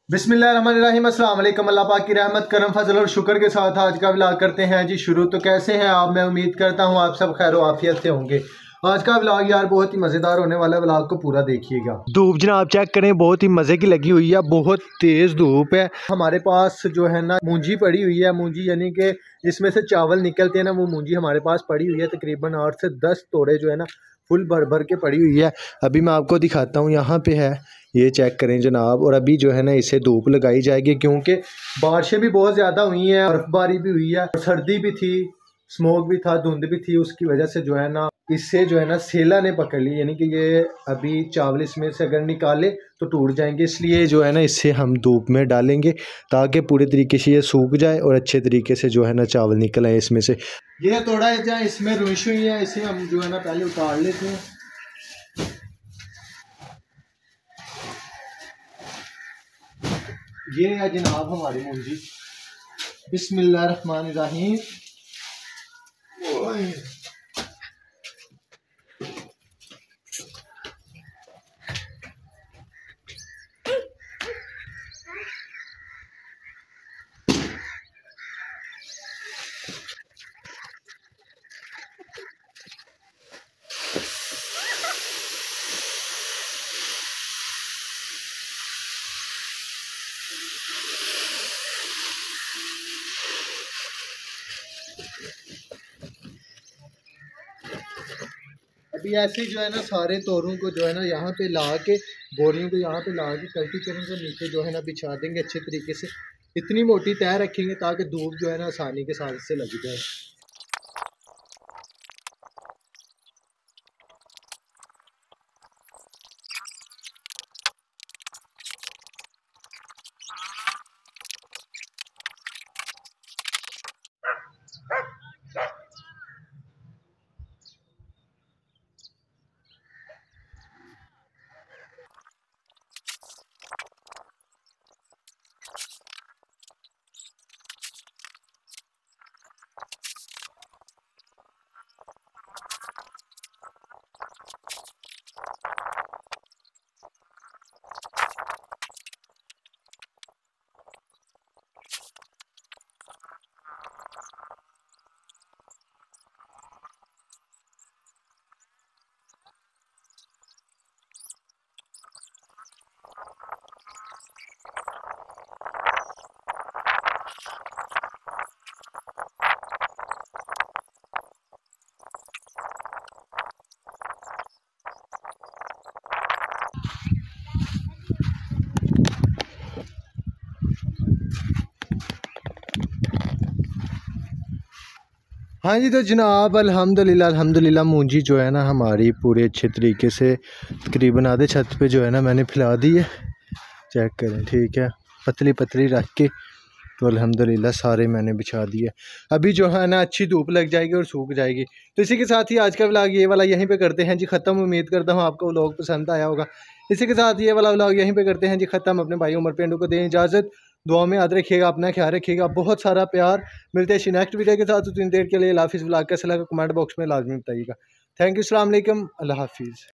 बिस्मिल्लाहिर्रहमानिर्रहीम, अस्सलाम वालेकुम। अल्लाह पाक की रहमत करम फजल और शुक्र के साथ आज का व्लॉग करते हैं जी शुरू। तो कैसे हैं आप? मैं उम्मीद करता हूँ आप सब खैर आफियत से होंगे। आज का व्लॉग यार बहुत ही मज़ेदार होने वाला है, व्लॉग को पूरा देखिएगा। धूप जनाब चेक करें, बहुत ही मज़े की लगी हुई है, बहुत तेज़ धूप है। हमारे पास जो है ना मूंजी पड़ी हुई है, मूंजी यानी कि जिसमें से चावल निकलते हैं ना, वो मूंजी हमारे पास पड़ी हुई है। तकरीबन 8 से 10 तोड़े जो है ना फुल भर भर के पड़ी हुई है। अभी मैं आपको दिखाता हूँ, यहाँ पे है, ये चेक करें जनाब। और अभी जो है ना इसे धूप लगाई जाएगी क्योंकि बारिशें भी बहुत ज़्यादा हुई हैं, बर्फबारी भी हुई है, सर्दी भी थी, स्मोक भी था, धुंध भी थी। उसकी वजह से जो है ना इससे जो है ना सेला ने पकड़ ली, यानी कि ये अभी चावल इसमें से अगर निकाले तो टूट जाएंगे। इसलिए जो है ना इसे हम धूप में डालेंगे ताकि पूरे तरीके से ये सूख जाए और अच्छे तरीके से जो है ना चावल निकल आए इसमें से। ये थोड़ा इसमें रुइश हुई है, इसे हम जो है ना पहले उतार लेते हैं। ये है जनाब हमारी मूंजी। बिस्मिल्लाहिर्रहमानिर्रहीम। अभी ऐसे जो है ना सारे तोरों को जो है ना यहाँ पे ला के, बोरियों को यहाँ पे ला के कल्टीकरण को नीचे जो है ना बिछा देंगे अच्छे तरीके से। इतनी मोटी तय रखेंगे ताकि धूप जो है ना आसानी के साथ से लग जाए। हाँ जी, तो जनाब अल्हम्दुलिल्लाह मूंजी जो है ना हमारी पूरे अच्छे तरीके से तकरीबन आधे छत पे जो है ना मैंने फैला दी है। चेक करें, ठीक है, पतली पतली रख के तो अल्हम्दुलिल्लाह सारे मैंने बिछा दिए। अभी जो है ना अच्छी धूप लग जाएगी और सूख जाएगी। तो इसी के साथ ही आज का व्लॉग ये वाला यहीं पे करते हैं जी ख़त्म। उम्मीद करता हूँ आपको व्लॉग पसंद आया होगा। इसी के साथ ये वाला व्लॉग यहीं पे करते हैं जी ख़त्म। अपने भाई उमर पेंडू को दें इजाज़त। दुआ में याद रखिएगा, अपना ख्याल रखिएगा, बहुत सारा प्यार। मिलते हैं नेक्स्ट वीडियो के साथ। उतनी देर के लिए अल्लाह हाफ़िज़। व्लॉग कैसा लगा कमेंट बॉक्स में लाजमी बताइएगा। थैंक यू, अस्सलाम वालेकुम, अल्लाह हाफ़िज़।